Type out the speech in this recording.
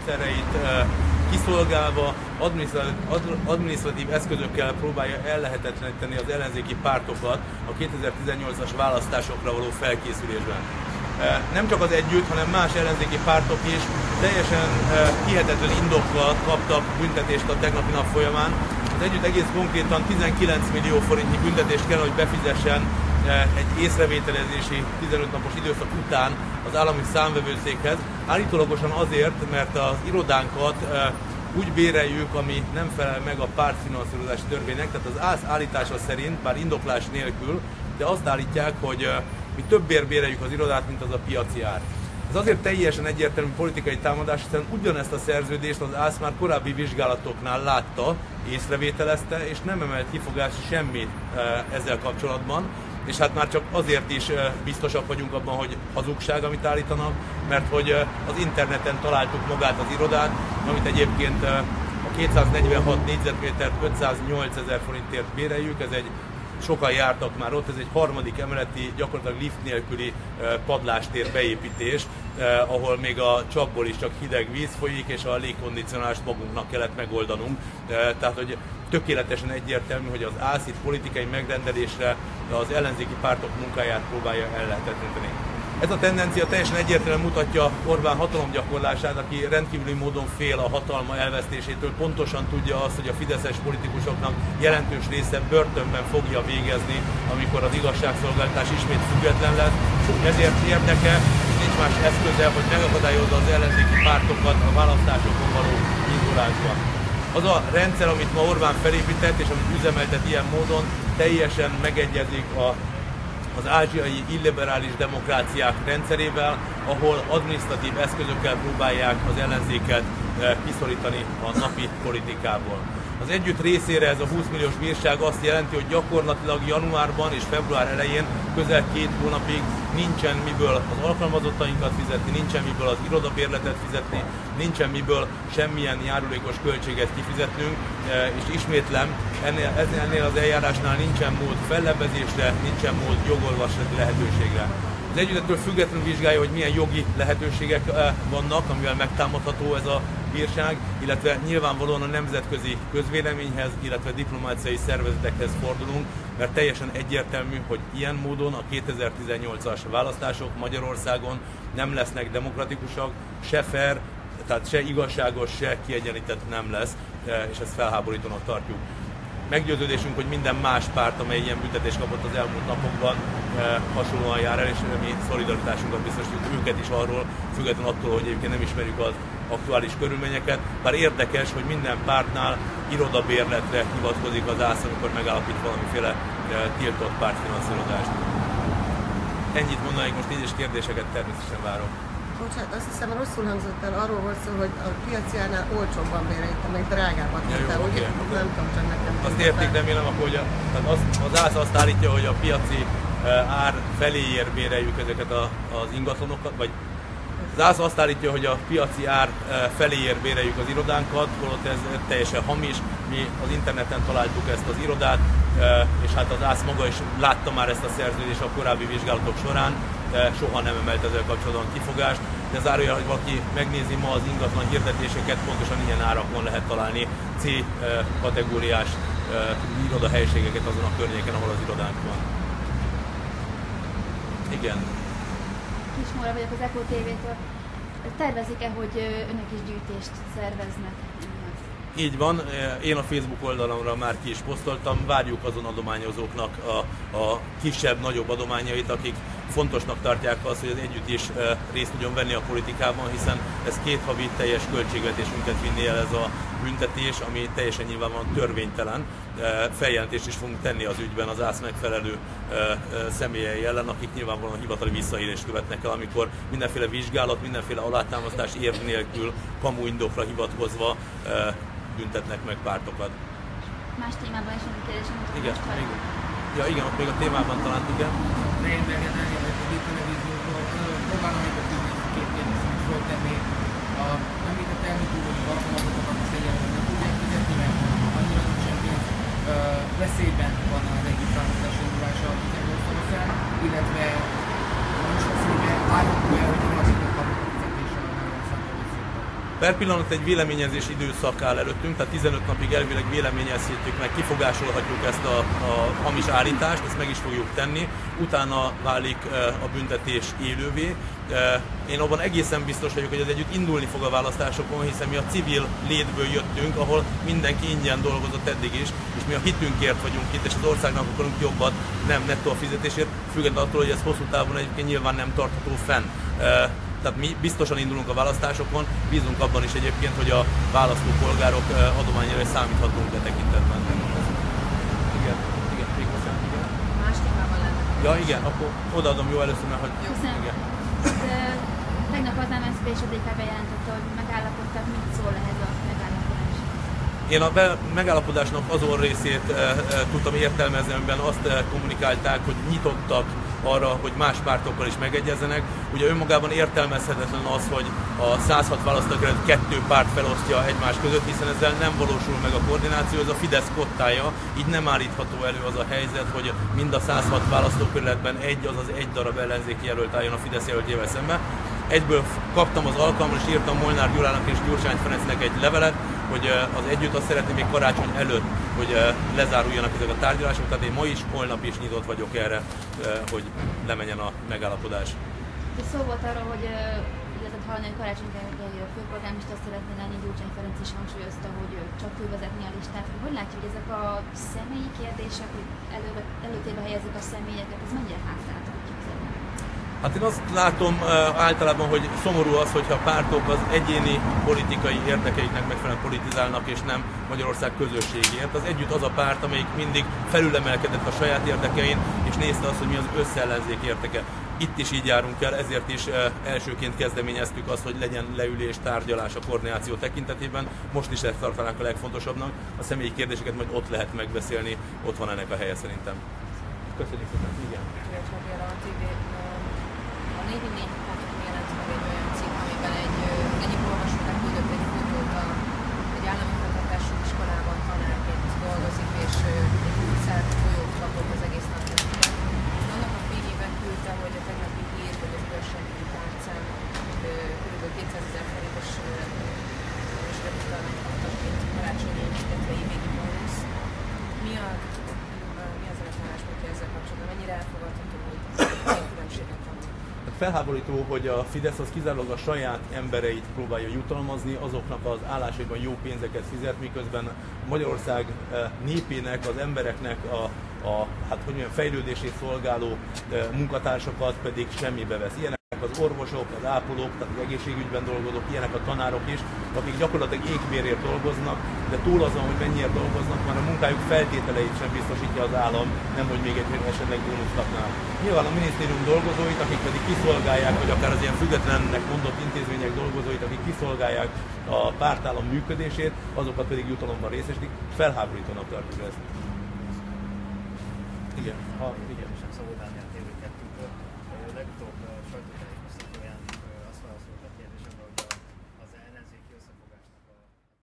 módszereit kiszolgálva, adminisztratív eszközökkel próbálja ellehetetleníteni az ellenzéki pártokat a 2018-as választásokra való felkészülésben. Nem csak az Együtt, hanem más ellenzéki pártok is teljesen hihetetlen indokkal kaptak büntetést a tegnapi nap folyamán. Az Együtt egész konkrétan 19 millió forintnyi büntetést kell, hogy befizessen egy észrevételezési 15 napos időszak után az állami számvevőszékhez. Állítólagosan azért, mert az irodánkat úgy béreljük, ami nem felel meg a pártfinanszírozási törvénynek, tehát az ÁSZ állítása szerint, bár indoklás nélkül, de azt állítják, hogy mi többért béreljük az irodát, mint az a piaci ár. Ez azért teljesen egyértelmű politikai támadás, hiszen ugyanezt a szerződést az ÁSZ már korábbi vizsgálatoknál látta, észrevételezte, és nem emelt kifogást semmit ezzel kapcsolatban. És hát már csak azért is biztosak vagyunk abban, hogy hazugság, amit állítanak, mert hogy az interneten találtuk magát az irodát, amit egyébként a 246 négyzetmétert 508 000 forintért béreljük, ez egy sokan jártak már ott, ez egy harmadik emeleti, gyakorlatilag lift nélküli padlástér beépítés, ahol még a csapból is csak hideg víz folyik, és a légkondicionálást magunknak kellett megoldanunk. Tehát, hogy tökéletesen egyértelmű, hogy az ÁSZ itt politikai megrendelésre az ellenzéki pártok munkáját próbálja ellehetetleníteni. Ez a tendencia teljesen egyértelműen mutatja Orbán hatalomgyakorlását, aki rendkívüli módon fél a hatalma elvesztésétől, pontosan tudja azt, hogy a fideszes politikusoknak jelentős része börtönben fogja végezni, amikor az igazságszolgáltatás ismét független lesz. Ezért érdeke, és nincs más eszköze, hogy megakadályozza az ellenzéki pártokat a választásokon való indulásban. Az a rendszer, amit ma Orbán felépített, és amit üzemeltet ilyen módon, teljesen megegyezik az ázsiai illiberális demokráciák rendszerével, ahol adminisztratív eszközökkel próbálják az ellenzéket kiszorítani a napi politikából. Az Együtt részére ez a 20 milliós bírság azt jelenti, hogy gyakorlatilag januárban és február elején közel 2 hónapig nincsen miből az alkalmazottainkat fizetni, nincsen miből az irodabérletet fizetni, nincsen miből semmilyen járulékos költséget kifizetnünk, és ismétlem, ennél az eljárásnál nincsen mód fellebbezésre, nincsen mód jogorvoslati lehetőségre. Az Együtt ettől függetlenül vizsgálja, hogy milyen jogi lehetőségek vannak, amivel megtámadható ez a bírság, illetve nyilvánvalóan a nemzetközi közvéleményhez, illetve diplomáciai szervezetekhez fordulunk, mert teljesen egyértelmű, hogy ilyen módon a 2018-as választások Magyarországon nem lesznek demokratikusak, se fair, tehát se igazságos, se kiegyenlített nem lesz, és ezt felháborítónak tartjuk. Meggyőződésünk, hogy minden más párt, amely ilyen büntetést kapott az elmúlt napokban, hasonlóan jár el, és mi szolidaritásunkat biztosítjuk őket is arról, függetlenül attól, hogy egyébként nem ismerjük az aktuális körülményeket. Bár érdekes, hogy minden pártnál irodabérletre hivatkozik az ÁSZ, amikor megállapít valamiféle tiltott pártfinanszírozást. Ennyit mondanék, most így is kérdéseket természetesen várok. Bocsánat, azt hiszem, rosszul hangzott el, arról volt szó, hogy a piaci árnál olcsóbban bérelte, meg drágábban tettem, ugye? Nem tudom, csak nekem. Azt érték, remélem, akkor, hogy az ÁSZ azt állítja, hogy a piaci ár feléért béreljük ezeket az ingatlanokat, vagy az ÁSZ azt állítja, hogy a piaci ár feléért béreljük az irodánkat, holott ez teljesen hamis. Mi az interneten találtuk ezt az irodát, és hát az ÁSZ maga is látta már ezt a szerződést a korábbi vizsgálatok során, soha nem emelt ezzel kapcsolatban kifogást, de zárójel, hogy valaki megnézi ma az ingatlan hirdetéseket, pontosan ilyen árakon lehet találni C kategóriás irodahelyiségeket azon a környéken, ahol az irodánk van. Igen. Kismóra vagyok az EKO TV-től. Tervezik-e, hogy önök is gyűjtést szerveznek? Így van, én a Facebook oldalamra már ki is posztoltam, várjuk azon adományozóknak a kisebb, nagyobb adományait, akik fontosnak tartják azt, hogy az Együtt is részt tudjon venni a politikában, hiszen ez 2 havi teljes költségvetésünket vinni el ez a büntetés, ami teljesen nyilvánvalóan törvénytelen. Feljelentést is fogunk tenni az ügyben az ÁSZ megfelelő személyei ellen, akik nyilvánvalóan hivatali visszaélést követnek el, amikor mindenféle vizsgálat, mindenféle alátámasztás érv nélkül, kamuindokra hivatkozva büntetnek meg pártokat. Más témában is van kérdésem, hogy igen, még, ja, igen, ott még a témában talán, igen. Rengetegen elérhet a televízióból, próbálom még a két kérdést is föltenni. Említett elmúlt hogy alkalmazokat is egyáltalán nem tudják fizetni, mert annyira nincsen pénz. Veszélyben van az egyik támogatás indulása a 18 fel, illetve most veszélyben állunk el, hogy valakit kapnak a fizetésre a nem számolószékben. Per pillanat egy véleményezés időszak áll előttünk, tehát 15 napig elvileg véleményezhetjük meg, kifogásolhatjuk ezt a hamis állítást, ezt meg is fogjuk tenni, utána válik a büntetés élővé. Én abban egészen biztos vagyok, hogy ez együtt indulni fog a választásokon, hiszen mi a civil létből jöttünk, ahol mindenki ingyen dolgozott eddig is, és mi a hitünkért vagyunk itt, és az országnak akarunk jobbat, nem nettó a fizetésért, függetlenül attól, hogy ez hosszú távon egyébként nyilván nem tartható fenn. Tehát mi biztosan indulunk a választásokon, bízunk abban is egyébként, hogy a választópolgárok adományára is számíthatunk e tekintetben. Igen, még bocsánat, igen. Más témában lenne. Ja, igen, akkor odaadom jó először, mert hogy... Köszönöm. Igen. Tegnap az MSZP és a DK bejelentette, hogy megállapodtak, mit szól ehhez a megállapodás. Én a megállapodásnak azon részét tudtam értelmezni, amiben azt kommunikálták, hogy nyitottak arra, hogy más pártokkal is megegyezzenek. Ugye önmagában értelmezhetetlen az, hogy a 106 választókerület 2 párt felosztja egymás között, hiszen ezzel nem valósul meg a koordináció, ez a Fidesz kottája, így nem állítható elő az a helyzet, hogy mind a 106 választókerületben azaz egy darab ellenzéki jelölt álljon a Fidesz jelöltjével szembe. Egyből kaptam az alkalmat, és írtam Molnár Gyulának és Gyurcsány Ferencnek egy levelet, hogy az együtt azt szeretném még karácsony előtt, hogy lezáruljanak ezek a tárgyalások, tehát én ma is, holnap is nyitott vagyok erre, hogy lemenjen a megállapodás. Szó volt arról, hogy illetve hallani, hogy Karácsony Gergely főpolgármester szeretne lenni, Gyurcsány Ferenc is hangsúlyozta, hogy csak ő vezetni a listát. Hogy látjuk, hogy ezek a személyi kérdések, hogy előtérbe helyezik a személyeket, ez mennyire hátráltatja? Hát én azt látom általában, hogy szomorú az, hogyha a pártok az egyéni politikai érdekeiknek megfelelően politizálnak, és nem Magyarország közösségért. Az együtt az a párt, amelyik mindig felülemelkedett a saját érdekein, és nézte azt, hogy mi az összellenzék érdeke. Itt is így járunk el, ezért is elsőként kezdeményeztük azt, hogy legyen leülés, tárgyalás a koordináció tekintetében. Most is ezt tartanánk a legfontosabbnak. A személyi kérdéseket majd ott lehet megbeszélni, ott van ennek a helye szerintem. Köszönjük szépen, igen. A 444 ponton jelent meg egy olyan cikk, amiben egyik olvasónak küldött egy fotót egy állami fenntartású iskolában tanárként dolgozik, és egy újszert folyót kapott az egész napjában. Annak a fényében küldte, hogy a tegnapi hír, hogy az igazságügyi tárcán kb. 200 000 forintos reputalmányt kaptak, mint karácsonyi, illetve évvégi bónusz. Mi az álláspontja ezzel kapcsolatban? Mennyire elfogadható, hogy ilyen különbséget van? Felháborító, hogy a Fidesz az kizárólag a saját embereit próbálja jutalmazni, azoknak az állásaiban jó pénzeket fizet, miközben Magyarország népének, az embereknek hát hogy mondjam, fejlődését szolgáló munkatársakat pedig semmibe vesz. Ilyenek az orvosok, az ápolók, tehát az egészségügyben dolgozók, ilyenek a tanárok is, akik gyakorlatilag égbérért dolgoznak, de túl azon, hogy mennyire dolgoznak, már a munkájuk feltételeit sem biztosítja az állam, nem hogy még egy esetleg bónuszt kapnál. Nyilván a minisztérium dolgozóit, akik pedig kiszolgálják, vagy akár az ilyen függetlennek mondott intézmények dolgozóit, akik kiszolgálják a pártállam működését, azokat pedig jutalomban részesítik, felháborítónak tartjuk ezt. Igen. Igen. Legutóbb sajtótájékoztatóján azt válaszolta a kérdésem,